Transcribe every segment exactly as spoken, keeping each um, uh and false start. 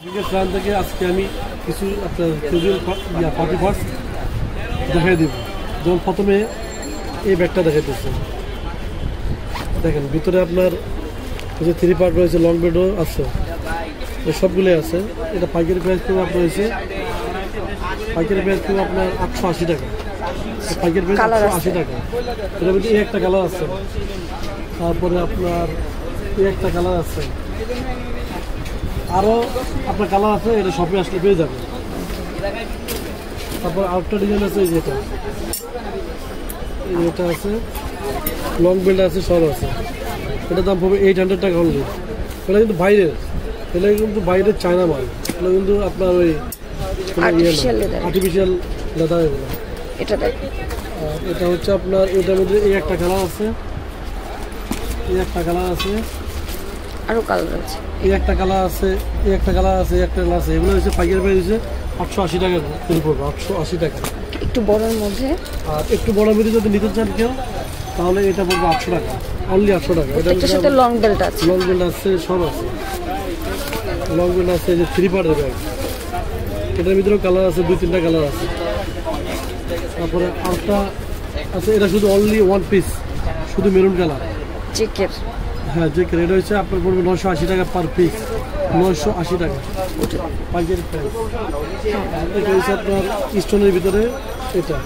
Plan থেকে আজকে আমি কিছু আপনার ক্যাজুয়াল পার্টি পার্টস দেখাই দিব। যেমন প্রথমে এই ব্যাগটা দেখাইতেছে, দেখেন ভিতরে আপনার যে থ্রি পার্ট রয়েছে, লং বেডও আছে, সবগুলোই আছে। এটা পাইকারি প্রাইস পেয়ে আপনার রয়েছে, পাইকারি প্রাইস পেয়ে আপনার আটশো আশি টাকা, পাইকারি প্রাইস আটশো আশি টাকা। এটার মধ্যে এই একটা কালার আছে, তারপরে আপনার এই একটা কালার আছে, আরও আপনার কালার আছে, এটা শপে আসলে পেয়ে যাবে। তারপর আরেকটা ডিজাইন আছে, এই যেটা এটা আছে, লং বেল্ট আছে, সব আছে। এটার দাম পড়বে এইট হান্ড্রেড টাকা অনলি। এটা কিন্তু বাইরের, এটা কিন্তু বাইরের চায়না মাল, এটা কিন্তু আপনার ওই আর্টিফিশিয়াল লেদার এগুলো। এটা এটা হচ্ছে আপনার এটার মধ্যে এই একটা কালার আছে, এই একটা কালার আছে, আরো কালার আছে, এই একটা কালার আছে, এই একটা কালার আছে, এই একটা কালার আছে। এগুলো হচ্ছে পাইকারি প্রাইস হচ্ছে আটশো আশি টাকা তৈরি করবো, আটশো আশি টাকা। একটু বড়োর মধ্যে, আর একটু বড় মধ্যে যদি নিতে চান কেউ, তাহলে এটা পড়বে আটশো টাকা, অনলি আটশো টাকা। এটার সাথে লং বেল্ট আছে, লং বেল্ট আছে, সব আছে। লং বেল্ট আছে, যে থ্রি পার্টের ব্যাগ, এটার ভিতরেও কালার আছে, দুই তিনটা কালার আছে। তারপরে আরেকটা আছে, এটা শুধু অনলি ওয়ান পিস, শুধু মেরুন কালার, চেকের। হ্যাঁ চেকের। এটা হচ্ছে আপনার পড়বে নয়শো আশি টাকা পার পিস, নয়শো আশি টাকা পাইকারি প্রাইস। এটা হচ্ছে আপনার স্টোনের ভিতরে, এটা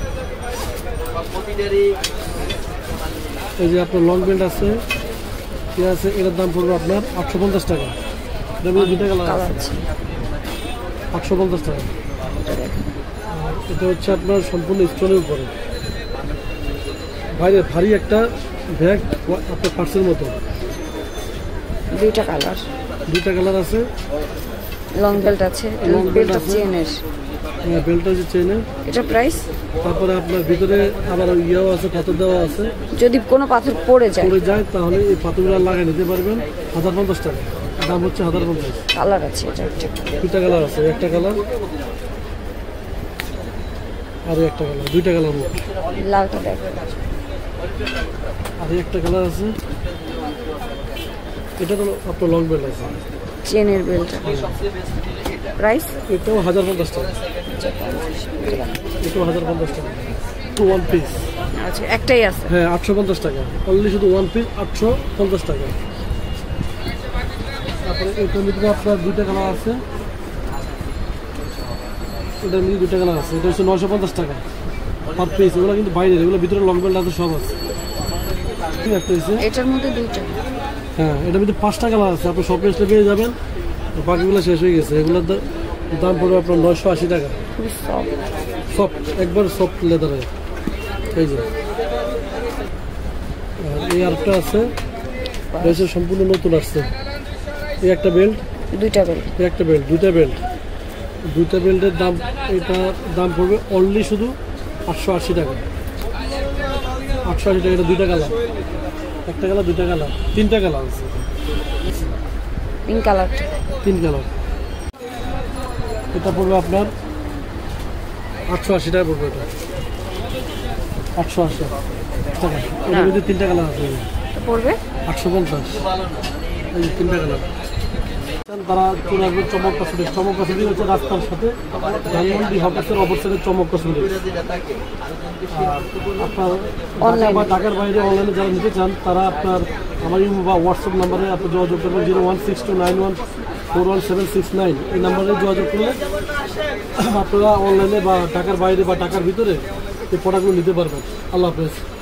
এই যে আপনার লং বেল্ট আছে, ঠিক আছে। এটার দাম পড়বে আপনার আটশো পঞ্চাশ টাকা। এটার মধ্যে দুইটা কালার আছে, আটশো পঞ্চাশ টাকা। এটা হচ্ছে আপনার সম্পূর্ণ স্টোনের উপরে, বাইরে ভারী একটা ব্যাগ, আপনার পার্সের মতো। দুইটা কালার, দুইটা কালার আছে, লং বেল্ট আছে, লং বেল্ট আছে, চেনের। হ্যাঁ বেল্টটা হচ্ছে চেনের। এটা প্রাইস, তারপরে আপনার ভিতরে আবার ইয়েও আছে, পাথর দেওয়া আছে। যদি কোনো পাথর পড়ে যায় পড়ে যায় তাহলে এই পাথরগুলো লাগিয়ে নিতে পারবেন, হাজার পঞ্চাশ টাকা দাম হচ্ছে, হাজার পঞ্চাশ। কালার আছে, এটা দুইটা কালার আছে, একটা কালার আর একটা কালার, দুইটা কালার, লালটা দেখ, আর একটা কালার আছে। এটা তো আপনার লং বেল্ট আছে, চেনের বেল্ট। প্রাইস এটাও হাজার পঞ্চাশ টাকা, এটাও হাজার পঞ্চাশ টাকা, টু ওয়ান পিস। আচ্ছা একটাই আছে, হ্যাঁ আটশো পঞ্চাশ টাকা অনলি, শুধু ওয়ান পিস আটশো পঞ্চাশ টাকা। তারপরে এটার মধ্যে আপনার দুইটা কালার আছে, এটার মধ্যে দুইটা কালার আছে। এটা হচ্ছে নয়শো পঞ্চাশ টাকা পার পিস। এগুলো কিন্তু বাইরের, এগুলো ভিতরে লং বেল্ট আছে, সব আছে। ঠিক আছে, এটার মধ্যে দুইটা, হ্যাঁ এটার মধ্যে পাঁচটা কালার আছে, আপনি শপে এসে পেয়ে যাবেন। বাকিগুলো শেষ হয়ে গেছে, এগুলোর দাম পড়বে আপনার নয়শো আশি টাকা। সফট, একবার সফট লেদারের। এই যে এই আরেকটা আছে, এটা সম্পূর্ণ নতুন আসছে। এই একটা বেল্ট, দুইটা বেল্ট, এই একটা বেল্ট, দুইটা বেল্ট, দুইটা বেল্টের দাম, এটার দাম পড়বে অনলি শুধু আটশো আশি টাকা, আটশো আশি টাকা। এটা দুইটা কালার, একটা কালার, দুইটা কালার, তিনটা কালার আছে, পিঙ্ক কালার, তিন কালার। এটা পড়বে আপনার আটশো আশি টাকা পড়বে, এটা আটশো আশি টাকা। এটার মধ্যে তিনটা কালার আছে, পড়বে আটশো পঞ্চাশ। এই যে তিনটা কালার। তারা চলে আসবে চমক কসমেটিক্স। চমক কসমেটিক্স হচ্ছে রাস্তার সাথে ধানমন্ডি হকার্সের অপর সাইডে চমক কসমেটিক্স। আপনার ঢাকা বা ঢাকার বাইরে অনলাইনে যারা নিতে চান, তারা আপনার আমার ইমো বা হোয়াটসঅ্যাপ নাম্বারে আপনি যোগাযোগ করবেন, zero one six two nine one four one seven six nine. এই নাম্বারে যোগাযোগ করলে আপনারা অনলাইনে বা ঢাকার বাইরে বা ঢাকার ভিতরে এই প্রোডাক্টগুলো নিতে পারবেন। আল্লাহ হাফেজ।